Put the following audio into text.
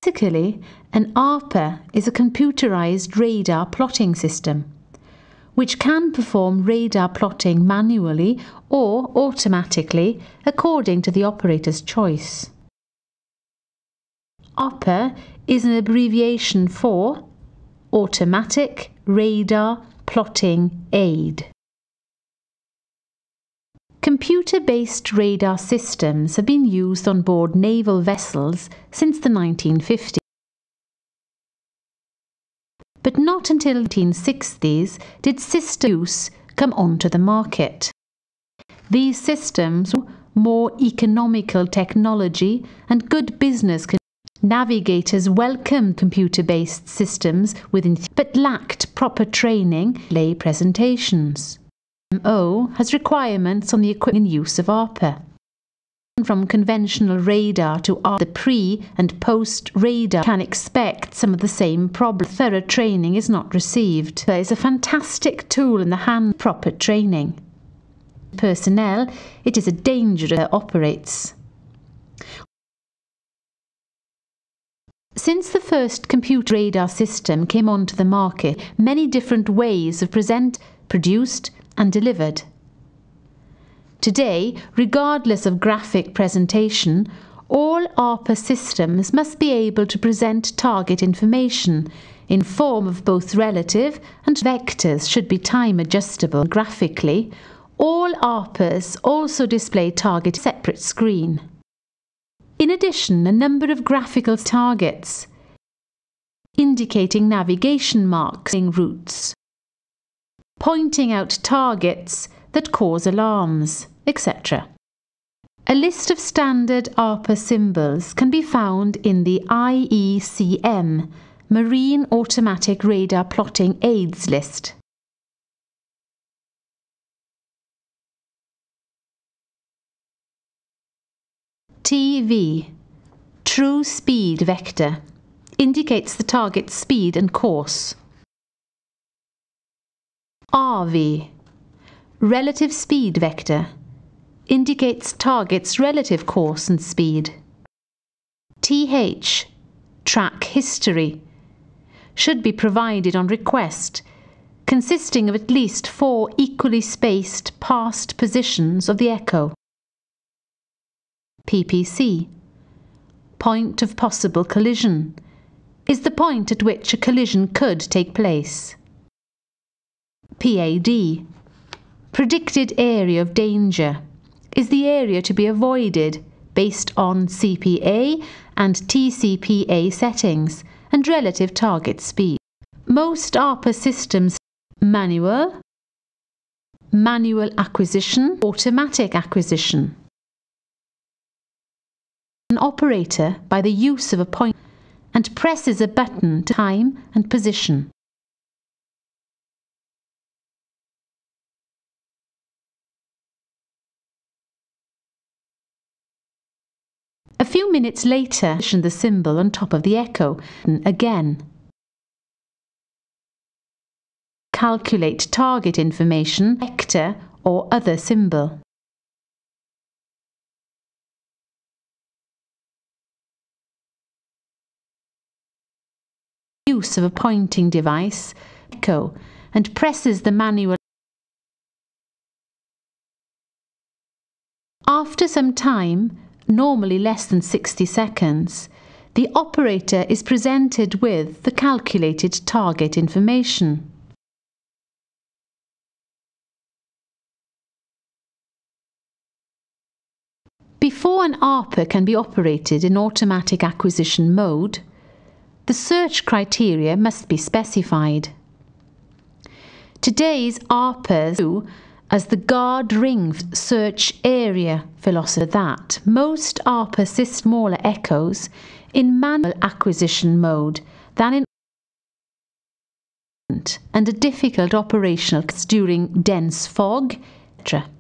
Basically, an Arpa is a computerized radar plotting system, which can perform radar plotting manually or automatically according to the operator's choice. Arpa is an abbreviation for Automatic Radar Plotting Aid. Computer-based radar systems have been used on board naval vessels since the 1950s. But not until the 1960s did system use come onto the market. These systems were more economical technology and good business. Navigators welcomed computer-based systems but lacked proper training, lay presentations. MO has requirements on the equipment and use of Arpa. From conventional radar to the pre- and post-radar can expect some of the same problems. Thorough training is not received. There is a fantastic tool in the hand. Proper training. Personnel, it is a danger that operates. Since the first computer radar system came onto the market, many different ways of produced and delivered. Today, regardless of graphic presentation, all Arpa systems must be able to present target information in form of both relative and vectors should be time adjustable. Graphically, all Arpas also display target separate screen. In addition, a number of graphical targets indicating navigation marks, routes, pointing out targets that cause alarms, etc. A list of standard Arpa symbols can be found in the IECM Marine Automatic Radar Plotting Aids list. TV, True Speed Vector, indicates the target's speed and course. RV, Relative Speed Vector, indicates target's relative course and speed. TH, Track History, should be provided on request, consisting of at least 4 equally spaced past positions of the echo. PPC, Point of Possible Collision, is the point at which a collision could take place. PAD, Predicted Area of Danger, is the area to be avoided based on CPA and TCPA settings and relative target speed. Most Arpa systems manual acquisition, automatic acquisition. An operator by the use of a point and presses a button to time and position. A few minutes later, position the symbol on top of the echo again. Calculate target information, vector or other symbol. Use of a pointing device, echo, and presses the manual. After some time, normally less than 60 seconds, the operator is presented with the calculated target information. Before an Arpa can be operated in automatic acquisition mode, the search criteria must be specified. Today's Arpas as the guard ring search area philosophy that most Arpa smaller echoes in manual acquisition mode than in and a difficult operational during dense fog, etc.